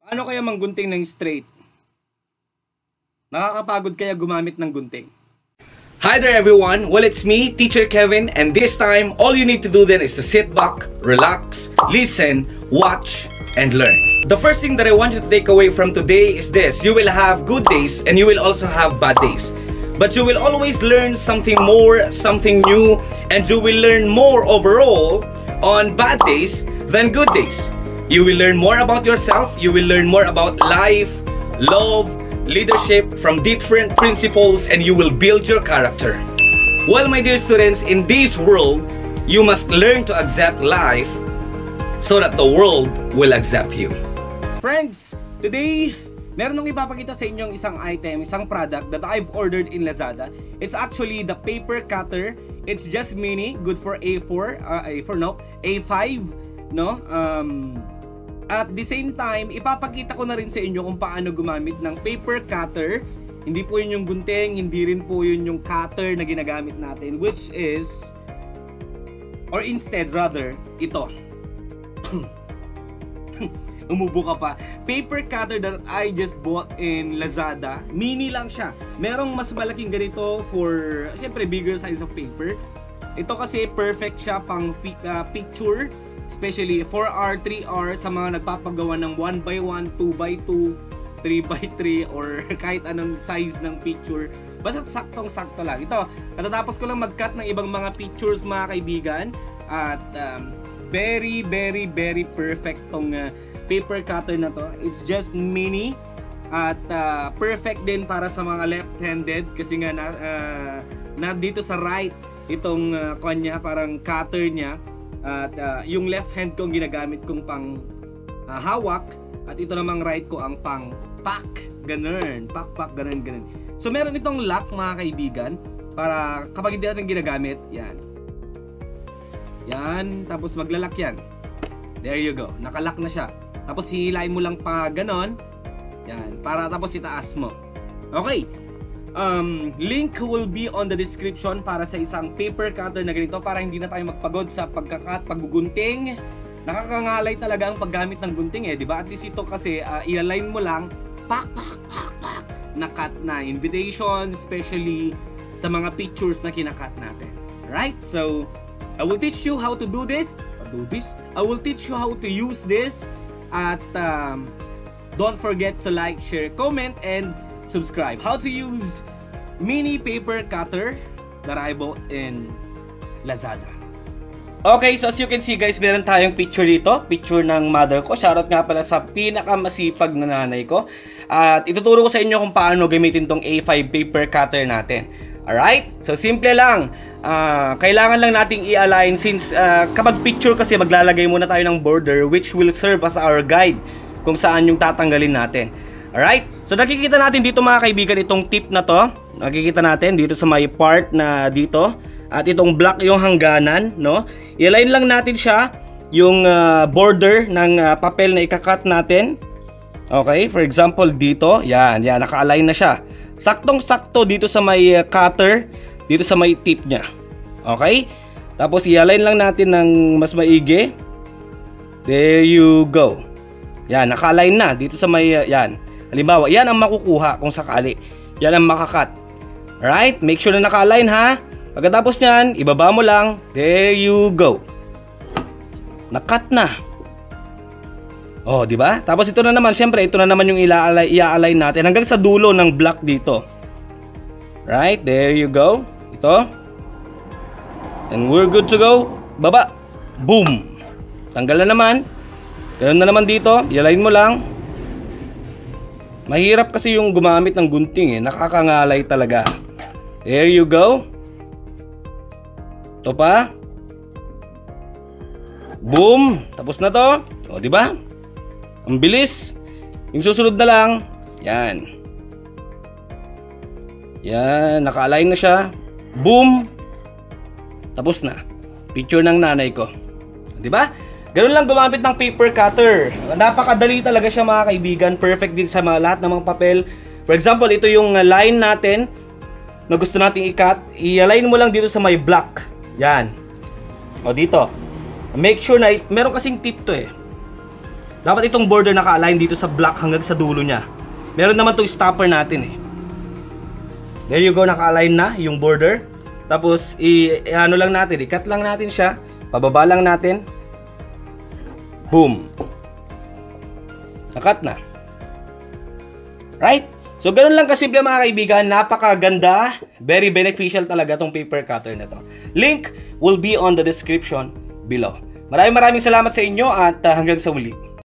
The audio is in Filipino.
Ano kaya manggunting ng straight? Nakakapagod kaya gumamit ng gunting? Hi there everyone, well it's me, Teacher Kevin, and this time all you need to do then is to sit back, relax, listen, watch, and learn. The first thing that I want you to take away from today is this: you will have good days and you will also have bad days. But you will always learn something more, something new, and you will learn more overall on bad days than good days. You will learn more about yourself, you will learn more about life, love, leadership from different principles, and you will build your character. Well, my dear students, in this world, you must learn to accept life so that the world will accept you. Friends, today, meron nang ipapakita sa inyong isang item, isang product that I've ordered in Lazada. It's actually the paper cutter. It's just mini, good for A4, A5, no? At the same time, ipapakita ko na rin sa inyo kung paano gumamit ng paper cutter. Hindi po yun yung gunting, hindi rin po yun yung cutter na ginagamit natin, which is, or instead rather, ito. Umubo ka pa. Paper cutter that I just bought in Lazada. Mini lang siya. Merong mas malaking ganito for, syempre, bigger size of paper. Ito kasi perfect siya pang picture. Especially 4R, 3R sa mga nagpapagawa ng 1x1, 2x2, 3x3 or kahit anong size ng picture. Basta saktong-sakto lang. Ito, katatapos ko lang mag-cut ng ibang mga pictures mga kaibigan. At very perfect tong paper cutter na to. It's just mini. At perfect din para sa mga left-handed. Kasi nga na dito sa right itong kanya, parang cutter niya. At yung left hand ko ang ginagamit kong pang hawak, at ito namang right ko ang pang pack, ganun, pack, ganun. So meron itong lock mga kaibigan, para kapag hindi natin ginagamit, yan, tapos maglalak yan. There you go, nakalock na siya. Tapos hihilain mo lang pa ganon, yan, para tapos itaas mo. Okay. Link will be on the description para sa isang paper cutter na ganito, para hindi na tayo magpagod sa paggugunting. Nakakangalay talaga ang paggamit ng gunting di ba? At least ito kasi i-align mo lang, pak, nakat na. Invitation, especially sa mga pictures na kinakat natin. Right? So, I will teach you how to do this. I will teach you how to use this. At don't forget to like, share, comment, and subscribe. How to use mini paper cutter that I bought in Lazada. Okay, so as you can see guys, meron tayong picture dito. Picture ng mother ko. Shoutout nga pala sa pinakamasipag na nanay ko. At ituturo ko sa inyo kung paano gamitin tong A5 paper cutter natin. Alright? So simple lang. Kailangan lang nating i-align since kapag picture kasi maglalagay muna tayo ng border which will serve as our guide kung saan yung tatanggalin natin. Alright? So nakikita natin dito mga kaibigan itong tip na to. Nakikita natin dito sa may part na dito. At itong black yung hangganan, no? I-align lang natin siya yung border ng papel na ikakat natin. Okay? For example, dito. Yan, naka-align na siya. Saktong-sakto dito sa may cutter, dito sa may tip niya. Okay? Tapos i-align lang natin ng mas maigi. There you go. Yan, naka-align na dito sa may yan. Halimbawa, yan ang makukuha kung sakali. Yan ang makakat. Alright? Make sure na naka-align ha. Pagkatapos nyan, ibaba mo lang. There you go. Nakat na. Oh, di ba? Tapos ito na naman, syempre, ito na naman yung i-align natin hanggang sa dulo ng block dito. Right? There you go. Ito. And we're good to go. Baba. Boom. Tanggal na naman. Ganun na naman dito. I-align mo lang. Mahirap kasi yung gumamit ng gunting nakakangalay talaga. There you go. Ito pa. Boom. Tapos na to. O, di ba? Ang bilis. Yung susunod na lang. Yan. Yan. Naka-align na siya. Boom. Tapos na. Picture ng nanay ko. Di ba? Ganun lang gumamit ng paper cutter. Napakadali talaga siya mga kaibigan. Perfect din sa lahat ng mga papel. For example, ito yung line natin na gusto nating i-cut. I-align mo lang dito sa may block. Yan. O dito. Make sure na, meron kasing tip to Dapat itong border naka-align dito sa black hanggang sa dulo niya. Meron naman itong stopper natin eh. There you go, naka-align na yung border. Tapos, ano lang natin, i-cut lang natin siya. Pababa lang natin. Boom. Nakat na. Right? So, ganun lang kasimple mga kaibigan. Napakaganda. Very beneficial talaga tong paper cutter na to. Link will be on the description below. Maraming salamat sa inyo at hanggang sa muli.